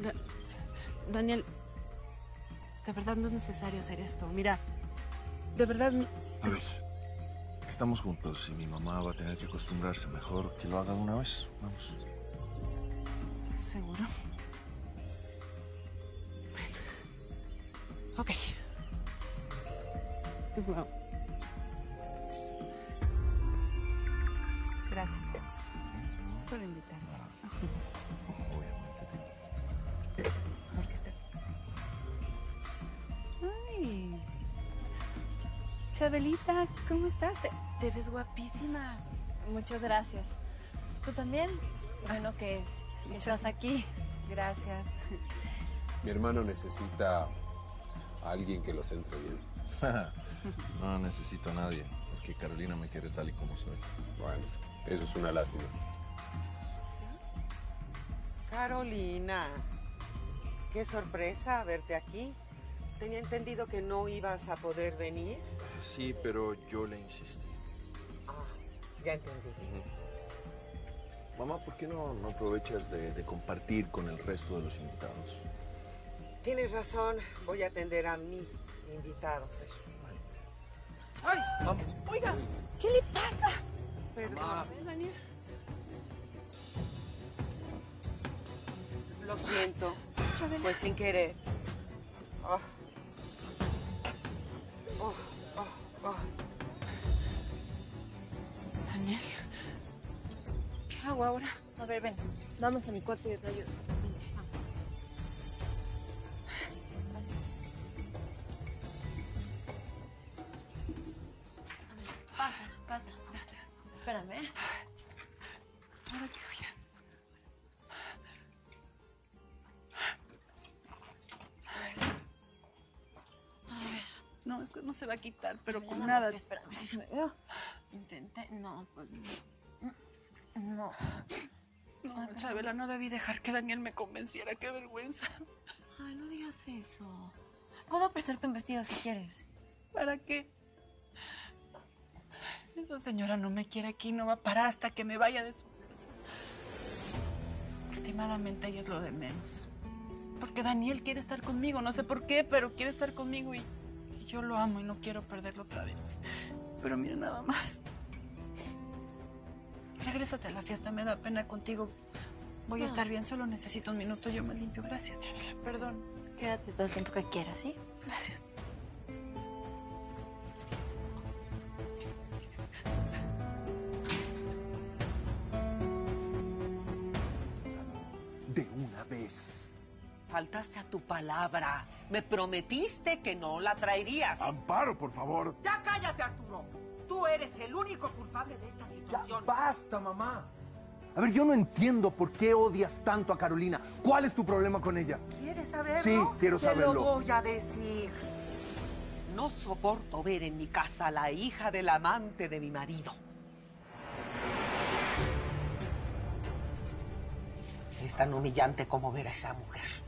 Daniel, de verdad no es necesario hacer esto. Mira, de verdad... A ver, estamos juntos y mi mamá va a tener que acostumbrarse. Mejor que lo haga de una vez. Vamos. ¿Seguro? Bueno. Ok. Wow. Gracias por invitarme. Obviamente. Porque estoy... Ay. Chabelita, ¿cómo estás? Te ves guapísima. Muchas gracias. ¿Tú también? Bueno que estás aquí. Gracias. Mi hermano necesita a alguien que lo centre bien. No necesito a nadie, porque Carolina me quiere tal y como soy. Bueno, eso es una lástima. Carolina, qué sorpresa verte aquí. Tenía entendido que no ibas a poder venir. Sí, pero yo le insistí. Ah, ya entendí. Mamá, ¿por qué no aprovechas de compartir con el resto de los invitados? Tienes razón, voy a atender a mis invitados. ¡Ay! Oiga, ¿Qué le pasa? perdón. Daniel. Lo siento, fue sin querer. Oh. Oh, oh, oh. Daniel. ¿Qué hago ahora? A ver, ven. Vamos a mi cuarto y yo te ayudo. Vente, vamos. Pasa, pasa. Espérame. ¿Ahora qué voy a hacer? A ver. No, es que no se va a quitar, pero Mira, con no, nada. Espérame, déjame veo. Intenté. No, pues no. No. No, Chabela, no debí dejar que Daniel me convenciera. Qué vergüenza. Ay, no digas eso. Puedo prestarte un vestido si quieres. ¿Para qué? Esa señora no me quiere aquí, no va a parar hasta que me vaya de su casa. Últimamente ella es lo de menos. Porque Daniel quiere estar conmigo, no sé por qué, pero quiere estar conmigo y yo lo amo y no quiero perderlo otra vez. Pero mira nada más. Regrésate a la fiesta, me da pena contigo. Voy a estar bien, solo necesito un minuto, yo me limpio. Gracias, Chabela, perdón. Quédate todo el tiempo que quieras, ¿sí? Gracias. De una vez. Faltaste a tu palabra. Me prometiste que no la traerías. Amparo, por favor. ¡Ya cállate, Arturo! Tú eres el único culpable de esta Ya situación. basta, mamá. A ver, yo no entiendo por qué odias tanto a Carolina. ¿Cuál es tu problema con ella? ¿Quieres saberlo? Sí, quiero saberlo. Te lo voy a decir. No soporto ver en mi casa a la hija del amante de mi marido. Es tan humillante como ver a esa mujer.